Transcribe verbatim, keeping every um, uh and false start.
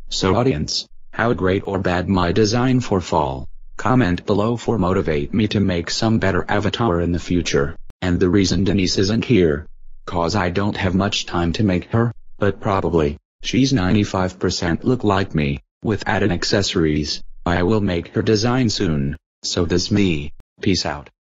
So audience, how great or bad my design for fall? Comment below for motivate me to make some better avatar in the future. And the reason Denise isn't here, cause I don't have much time to make her, but probably, she's ninety-five percent look like me, with added accessories. I will make her design soon. So does me. Peace out.